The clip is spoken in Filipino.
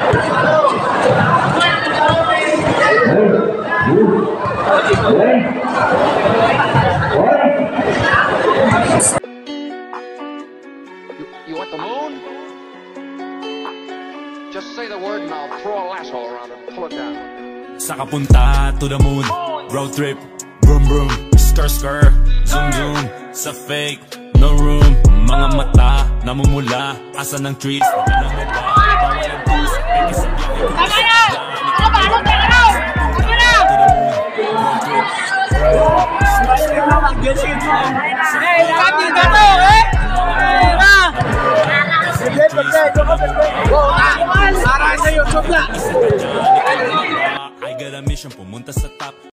You want the moon? Just say the word and I'll throw a lasso around it and pull it down. Saka punta to the moon, road trip, vroom vroom, skr skr, zoom zoom, sa fake, no room, mga mata, namumula, asa ng trees, I got a mission, pumunta sa top.